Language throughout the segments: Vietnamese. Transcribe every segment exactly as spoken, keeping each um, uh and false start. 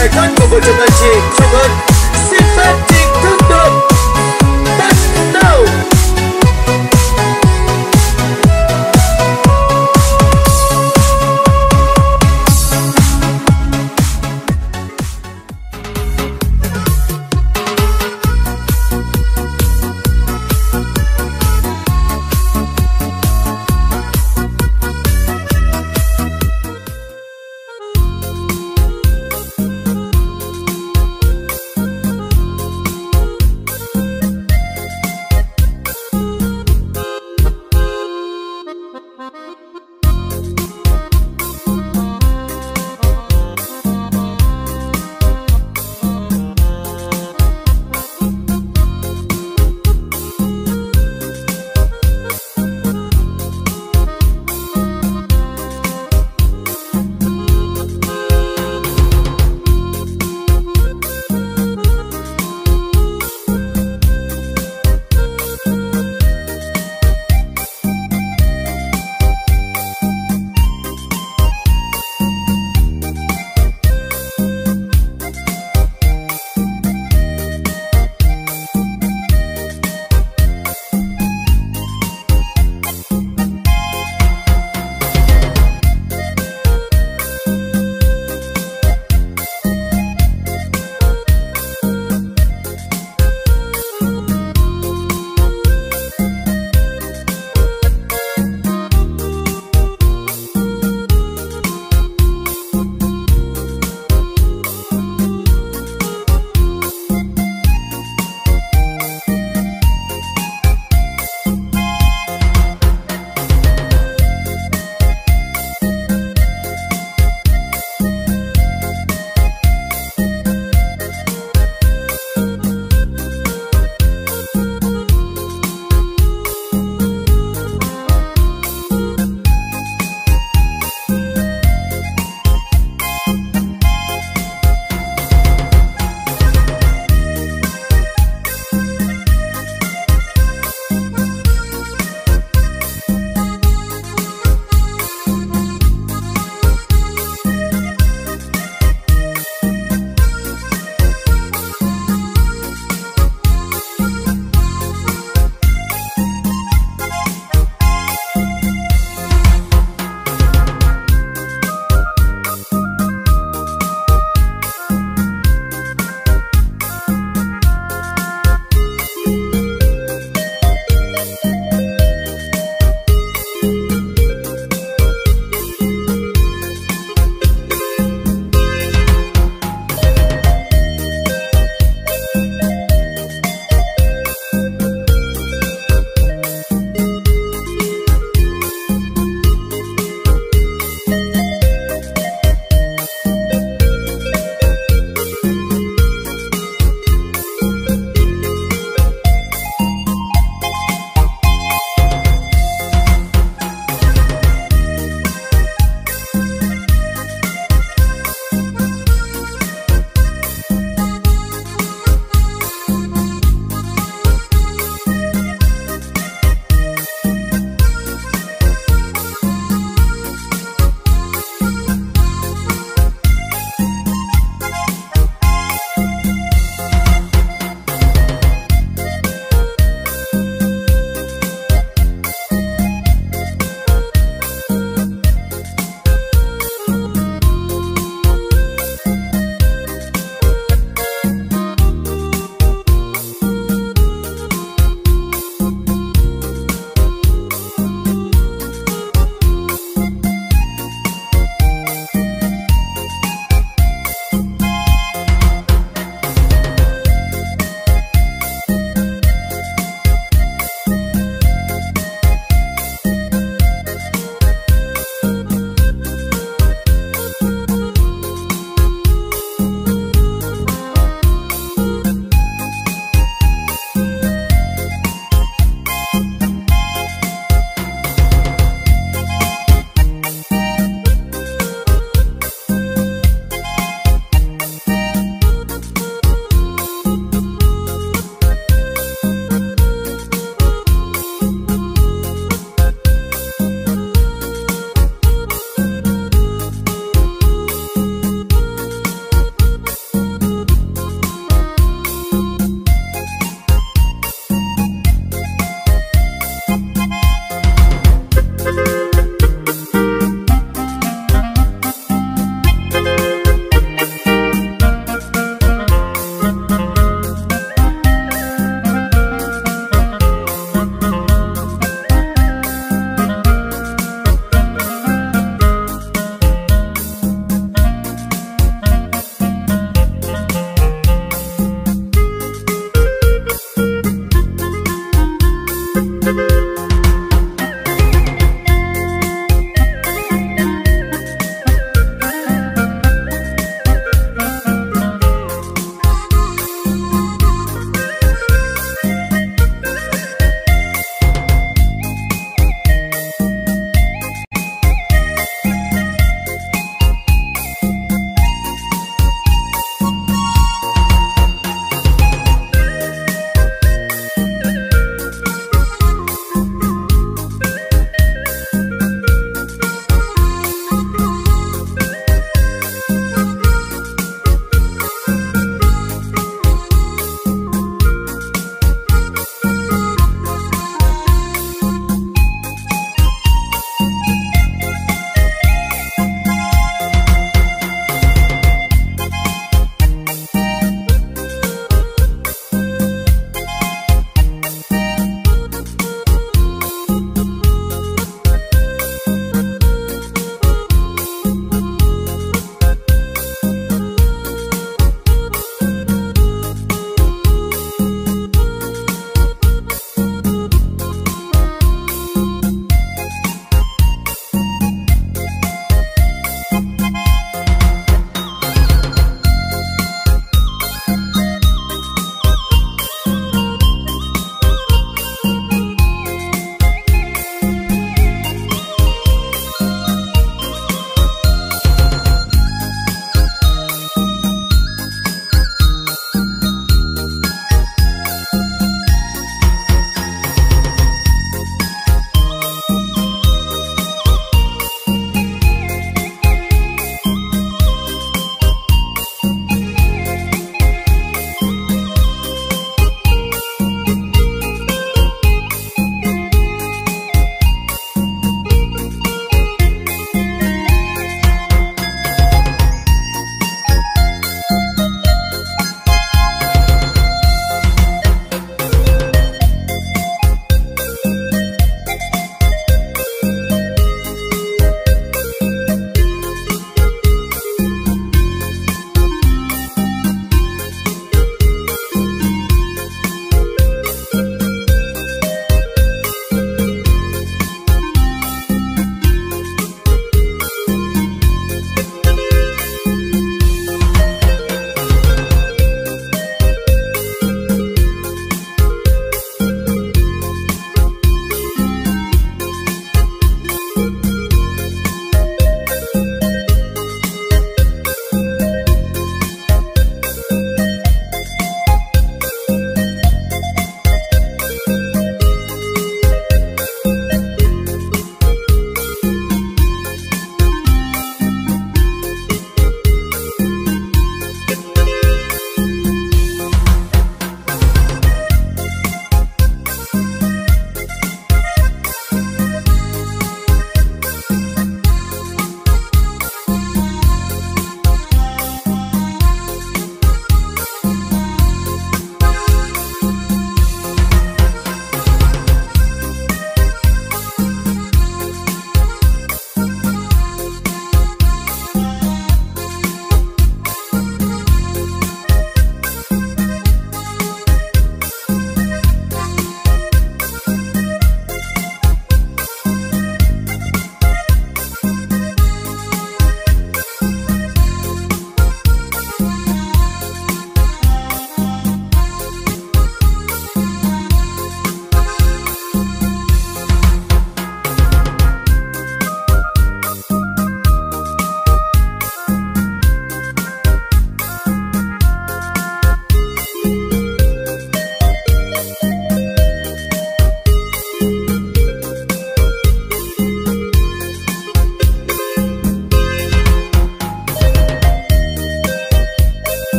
cái kết của vợ chồng anh chị trong hơn. Xin phép chính thức được bắt đầu.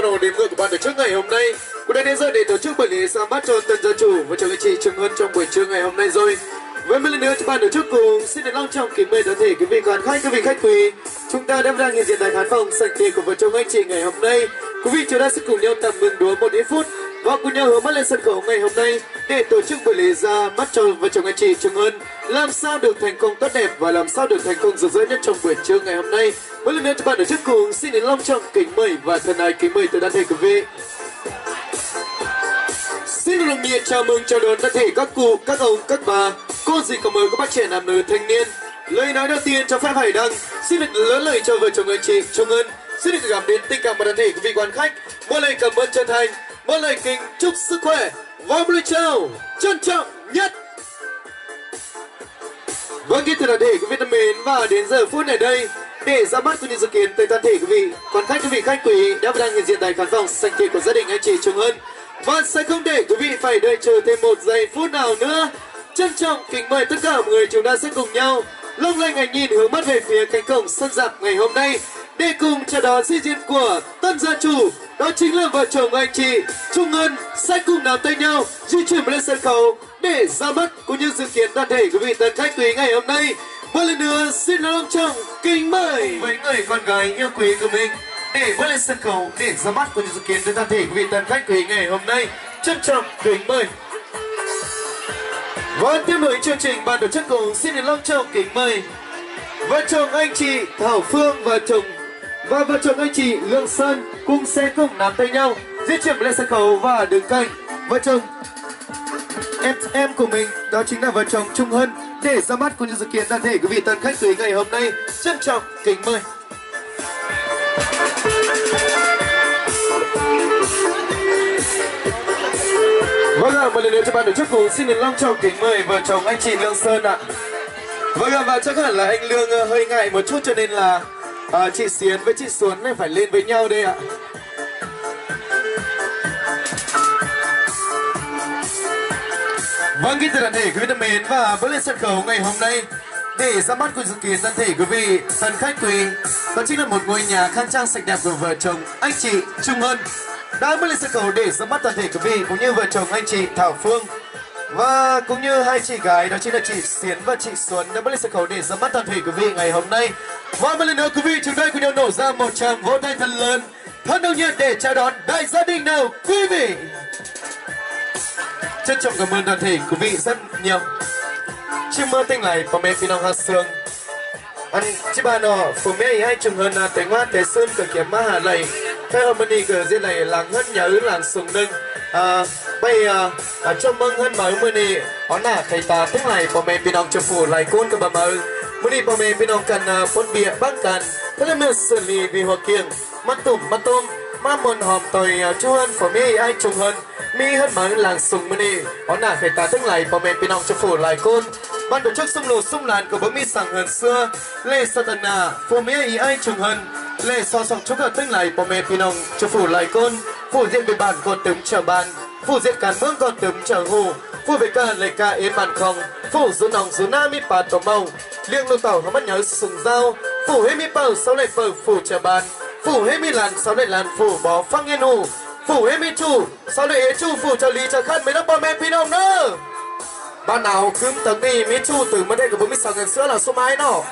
đồng hồ đếm ngược của ban tổ chức ngày hôm nay cũng đã đến giờ để tổ chức buổi lễ ra mắt cho tân gia chủ và chồng anh chị Trường Ân trong buổi trưa ngày hôm nay rồi. Với một lần nữa cho ban tổ chức cùng xin được long trọng kính mời toàn thể quý vị khán khách, quý vị khách quý, chúng ta đang đang hiện diện tại khán phòng sảnh tiệc của vợ chồng anh chị ngày hôm nay. Quý vị chúng ta sẽ cùng nhau tạm ngừng đùa một ít phút và cùng nhau hướng mắt lên sân khấu ngày hôm nay để tổ chức buổi lễ ra mắt cho vợ chồng anh chị Trường Ân làm sao được thành công tốt đẹp và làm sao được thành công rực rỡ nhất trong buổi trưa ngày hôm nay. Một lần nữa cho ban tổ chức cùng xin được long trọng kính mời và thân ái kính mời tới toàn thể quý vị. Xin được nồng nhiệt chào mừng chào đón toàn thể các cụ, các ông, các bà, cô dì, cảm ơn các bác trẻ, nam nữ, thanh niên. Lời nói đầu tiên cho phép Hải Đăng xin được lớn lời cho vợ chồng anh chị Trung Ân, xin được gửi đến tình cảm và toàn thể quý vị quan khách một lời cảm ơn chân thành, một lời kính chúc sức khỏe và một lời chào trân trọng nhất. Vâng, kính thưa toàn thể quý vị thân mến, và đến giờ phút này đây để ra mắt cũng như dự kiến tới toàn thể quý vị quan khách, quý vị khách quý đã và đang hiện diện tại khán phòng sảnh tiệc của gia đình anh chị Trung Ân. Và sẽ không để quý vị phải đợi chờ thêm một giây phút nào nữa. Trân trọng kính mời tất cả mọi người chúng ta sẽ cùng nhau long lanh ánh nhìn hướng mắt về phía cánh cổng sân dạp ngày hôm nay để cùng chào đón sự diễn của tân gia chủ, đó chính là vợ chồng anh chị Trung Ân sẽ cùng nắm tay nhau di chuyển lên sân khấu để ra mắt cũng như dự kiến toàn thể quý vị tân khách quý ngày hôm nay. Một lần nữa xin long trọng kính mời với người con gái yêu quý của mình để bước lên sân khấu để ra mắt của những dự kiến tới toàn thể quý vị tân khách quý ngày hôm nay. Trân trọng kính mời. Và tiếp nối chương trình, ban tổ chức cùng xin được long trọng kính mời vợ chồng anh chị Thảo Phương và chồng và vợ chồng anh chị Lương Sơn cùng sẽ cùng nắm tay nhau di chuyển lên sân khấu và đứng cạnh vợ chồng em em của mình, đó chính là vợ chồng Trung Hân để ra mắt của những dự kiến toàn thể quý vị tân khách quý ngày hôm nay. Trân trọng kính mời. Vâng ạ, một lần nữa cho ban tổ chức cùng xin được long trọng kính mời vợ chồng anh chị Lương Sơn ạ. Vâng ạ, và chắc hẳn là anh Lương hơi ngại một chút cho nên là à, chị Xiến với chị Xuân này phải lên với nhau đây ạ. Vâng, kính thưa toàn thể quý vị thân mến, và bước lên sân khấu ngày hôm nay để ra mắt cùng dự kiến toàn thể quý vị tân khách quý, đó chính là một ngôi nhà khang trang sạch đẹp của vợ chồng anh chị Trung Hân đã bước lên sân khấu để ra mắt toàn thể quý vị cũng như vợ chồng anh chị Thảo Phương và cũng như hai chị gái, đó chính là chị Xiến và chị Xuân đã bước lên sân khấu để ra mắt toàn thể quý vị ngày hôm nay. Và một lần nữa quý vị chúng ta cùng nhau nổ ra một tràng vỗ tay thật lớn, thật nồng nhiệt để chào đón đại gia đình nào quý vị. Trân trọng cảm ơn toàn thể quý vị rất nhiều. Chim mơ tinh lại có mẹ phi nong hạt sương anh chị bà nọ phụ mẹ hai trường hơn là tiếng hoa tế sơn cửa kiếm ma hà lầy theo hôm nay cửa diễn này làng hân nhớ làng sùng nâng à, bây à, à, cho mừng hân mới mưa này ó nà thầy ta tiếng này có mẹ phi nong cho phủ lại côn cơ bà mơ mưa này có mẹ phi nong cần bốn bịa bác cần thế là mình xử lý vì hoa kiềng mắt tủm mắt tôm má môn hòm tồi chú hân phụ mẹ hai trường hơn mi hân mới làng sùng mưa này ó nà thầy ta tiếng này có mẹ phi nong cho phủ lại côn. Ban tổ chức xung lột xung làn của bấm mi sảng hờn xưa lê sa tần nà phù mía ý ai trùng hân lê so sọc chúc ở tinh lại bò mẹ pinong cho phủ lại côn phủ diện về bản còn tấm chờ bàn phủ diện cản mương còn tấm chờ hồ phủ về cả lệ ca ế bàn không phủ rú nòng rú na mi bà tổ màu liêng lô tàu không bắt nhớ sùng dao phủ hết mi bờ sau lại bờ phủ chờ bàn phủ hết mi làn sau lại làn phủ bó phăng yên hù phủ hết mi chủ sau lại ế chủ phủ chờ lý chờ khăn mấy nó bò mẹ pinong nữa. Ban nào cứ tầng đi mấy chu từ mới đây của bố mít sẵn sữa là số máy nó.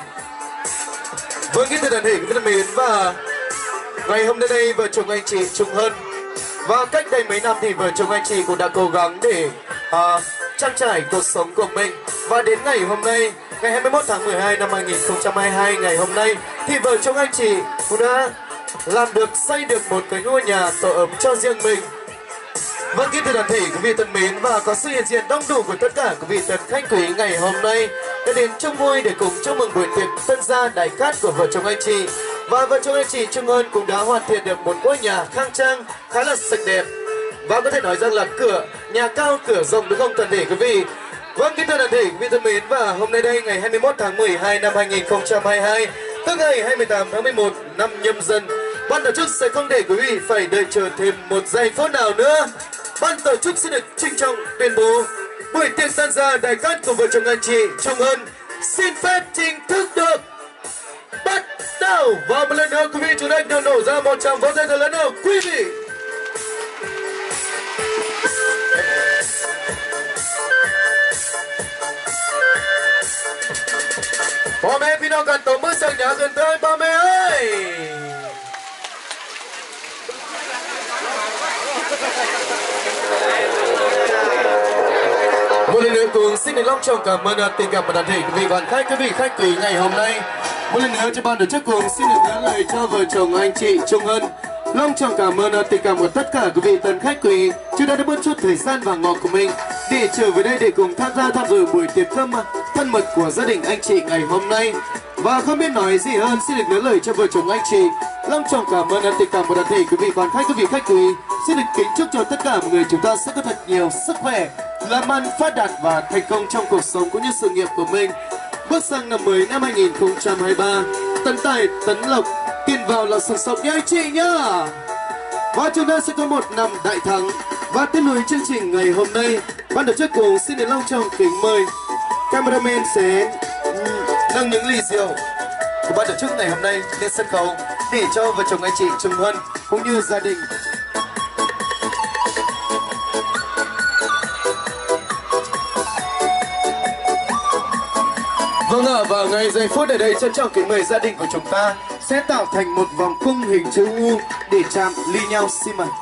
Với cái từ đàn hình của mình và ngày hôm nay đây vợ chồng anh chị Trung Hân và cách đây mấy năm thì vợ chồng anh chị cũng đã cố gắng để uh, trang trải cuộc sống của mình và đến ngày hôm nay ngày hai mươi mốt tháng mười hai năm hai nghìn không trăm hai mươi hai ngày hôm nay thì vợ chồng anh chị cũng đã làm được xây được một cái ngôi nhà tổ ấm cho riêng mình. Vâng, kính thưa toàn thể quý vị thân mến, và có sự hiện diện đông đủ của tất cả quý vị tân khách quý ngày hôm nay đã đến chung vui để cùng chúc mừng buổi tiệc tân gia đại cát của vợ chồng anh chị. Và vợ chồng anh chị Trung Ân cũng đã hoàn thiện được một ngôi nhà khang trang khá là sạch đẹp và có thể nói rằng là cửa nhà cao cửa rộng, đúng không toàn thể quý vị? Vâng, kính thưa toàn thể quý vị thân mến, và hôm nay đây ngày hai mươi mốt tháng mười hai năm hai nghìn không trăm hai mươi hai tức ngày hai mươi tám tháng mười một năm Nhâm Dần, ban tổ chức sẽ không để quý vị phải đợi chờ thêm một giây phút nào nữa. Ban tổ chức xin được trinh trọng tuyên bố buổi tiệc tân gia đại cát của vợ chồng anh chị Trung Ân xin phép chính thức được bắt đầu. Và một lần nữa quý vị chúng ta đều nổ ra một tràng vỗ tay thật lớn nào quý vị. พ่อแม่พี่น้องกันตบมือสั่งอย่างกันเลยพ่อแม่เอ้ยmột lần nữa cùng xin được long trọng cảm ơn tình cảm và đoàn thể quý vị đoàn khách quý vị khách quý ngày hôm nay. Một lần nữa cho ban tổ chức cùng xin được gửi lời cho vợ chồng anh chị Trung Hân long trọng cảm ơn tình cảm của tất cả quý vị tân khách quý chúng ta đã bớt chút thời gian vàng ngọt của mình để trở về đây để cùng tham gia tham dự buổi tiệc cơm thân mật của gia đình anh chị ngày hôm nay. Và không biết nói gì hơn, xin được nói lời cho vợ chồng anh chị long trọng cảm ơn tình cảm của đoàn thể quý vị đoàn khách quý vị khách quý. Xin được kính chúc cho tất cả mọi người chúng ta sẽ có thật nhiều sức khỏe, làm ăn phát đạt và thành công trong cuộc sống cũng như sự nghiệp của mình. Bước sang năm mới năm hai nghìn không trăm hai mươi ba, tấn tài tấn lộc, tiền vào là sung sộc nha anh chị nhá. Và chúng ta sẽ có một năm đại thắng. Và tiếp nối chương trình ngày hôm nay, ban tổ chức cùng xin được long trọng kính mời cameraman sẽ nâng những ly rượu của ban tổ chức ngày hôm nay lên sân khấu để cho vợ chồng anh chị Trung Hân cũng như gia đình. Vâng ạ, và ngay giây phút ở đây trân trọng kính mời gia đình của chúng ta sẽ tạo thành một vòng cung hình chữ U để chạm ly nhau xin mời.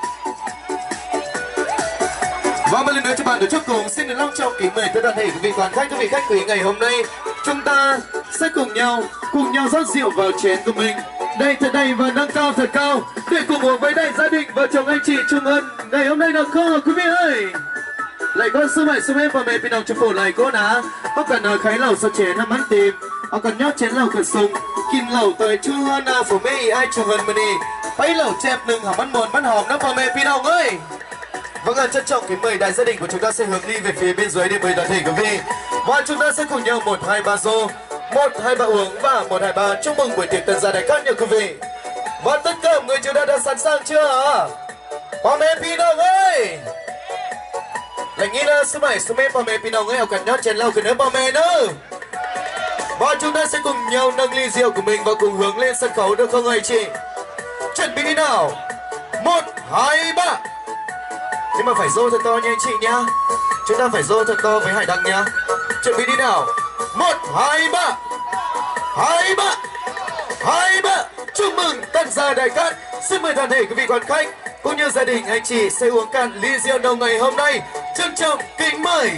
Và một lần nữa cho bạn tổ chức cùng xin được long trọng kính mời tất cả thể quý vị đoàn khách quý vị khách quý ngày hôm nay chúng ta sẽ cùng nhau cùng nhau rót rượu vào chén của mình đây thật đầy và nâng cao thật cao để cùng uống với đại gia đình vợ chồng anh chị Trung Hân ngày hôm nay được không hả quý vị ơi? Lại con sư mày sư em và mẹ phi đồng chụp phổ lại cô ná có cần ở khái lẩu sao chén làm ăn tìm họ cần nhót chén lẩu cần sung kín lẩu tới Trung Hân à phổ mê ai Trung Hân mà đi bấy lẩu chẹp nừng hỏng ăn buồn bắt hòm nó và mẹ phi đồng ơi. Vâng ạ, trân trọng kính mời đại gia đình của chúng ta sẽ hướng đi về phía bên dưới để mời toàn thể quý vị và chúng ta sẽ cùng nhau một hai ba rô một hai ba uống và một hai ba chúc mừng buổi tiệc tân gia đại cát nha quý vị. Và tất cả mọi người chúng ta đã sẵn sàng chưa hả? Và mẹ phi đồng ơi lại nghĩ là số bảy số mấy bà mẹ phi đồng ấy học cần nhót chén lau cần nữa bà mẹ nữa. Và chúng ta sẽ cùng nhau nâng ly rượu của mình và cùng hướng lên sân khấu được không anh chị? Chuẩn bị đi nào. Một, hai, ba. Nhưng mà phải rô thật to nha anh chị nhá. Chúng ta phải rô thật to với Hải Đăng nhá. Chuẩn bị đi nào. Một, hai, ba. Hai, ba. Hai, ba. Chúc mừng tân gia đại cát. Xin mời toàn thể quý vị quan khách cũng như gia đình anh chị sẽ uống cạn ly rượu đầu ngày hôm nay. Trân trọng kính mời.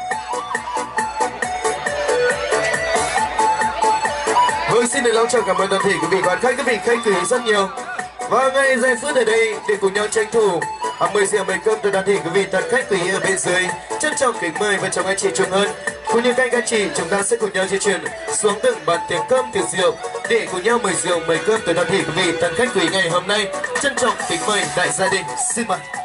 Vâng, xin được long trọng cảm ơn toàn thể quý vị quan khách quý vị khách quý rất nhiều. Và ngay giây phút ở đây để cùng nhau tranh thủ mời rượu mời cơm từ đoàn thể quý vị tân khách quý ở bên dưới. Trân trọng kính mời vợ chồng anh chị Trung Hân cũng như các anh chị chúng ta sẽ cùng nhau di chuyển xuống từng bàn tiệc cơm tiệc rượu để cùng nhau mời rượu mời cơm từ đoàn thể quý vị tân khách quý ngày hôm nay. Trân trọng kính mời đại gia đình xin mời.